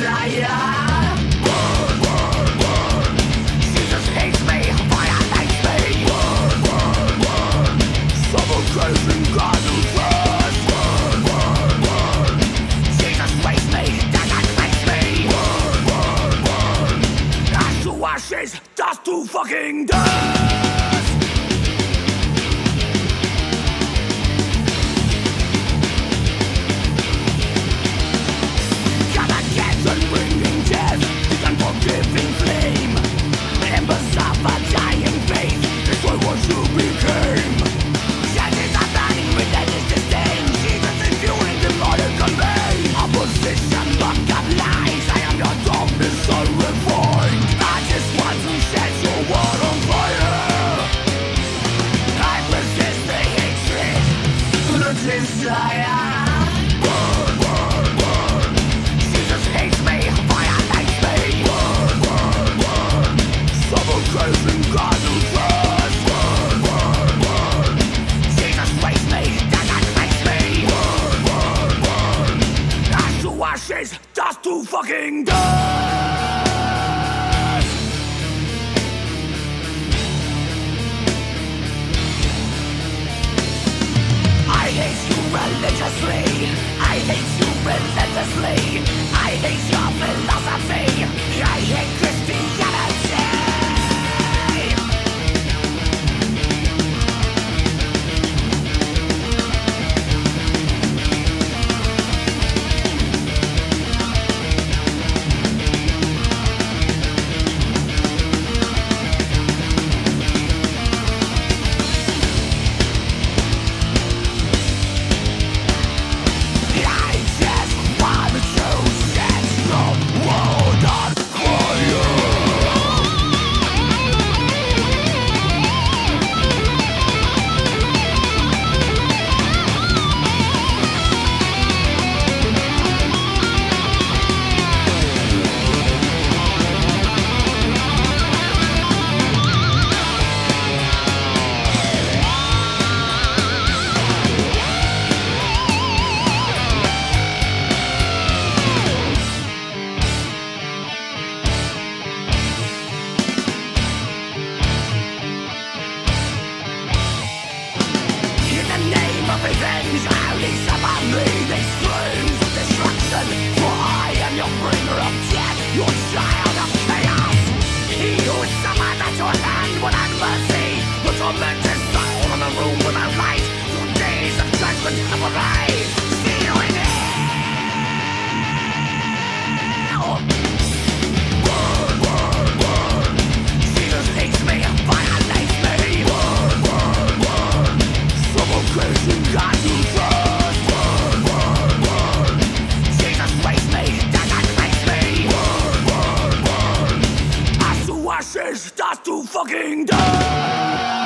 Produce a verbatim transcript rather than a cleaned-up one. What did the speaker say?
desire. Burn, burn, burn. Jesus hates me, violates me. Burn, burn, burn. Suffocation, God who thirst. Burn, burn, burn. Jesus rapes me, desecrates me. Burn, burn, burn. Ash to ashes, dust to fucking dust. Unforgiving flame, embers of a dying faith, destroy what you became. Chances are burning relentless disdain. Jesus is fueling demonic convey. Opposition, buck of lies. I am your darkness unrefined. I just want to set your world on fire. I resist the hatred, the desire. Burn, burn, burn. Jesus hates me, violates me. Suffocation, God who thirst. Burn, burn, burn. Jesus rapes me, desecrates me. Burn, burn, burn. Ash to ashes, dust to fucking dust. I hate you religiously. I hate you relentlessly. I hate your philosophy. I hate Christianity. Revenge, unleash upon me these flames of destruction. For I am your bringer of death, your child of chaos. He who suffered at your hand without mercy, the tormented soul in a room without light. Your days of judgment have arrived. See you in hell. Burn, burn, burn. Jesus hates me, violates me. Burn, burn, burn. Suffocation, God who thirst. Burn, burn, burn. Jesus rapes me, desecrates me. Burn, burn, burn. Ash to ashes, dust to fucking dust.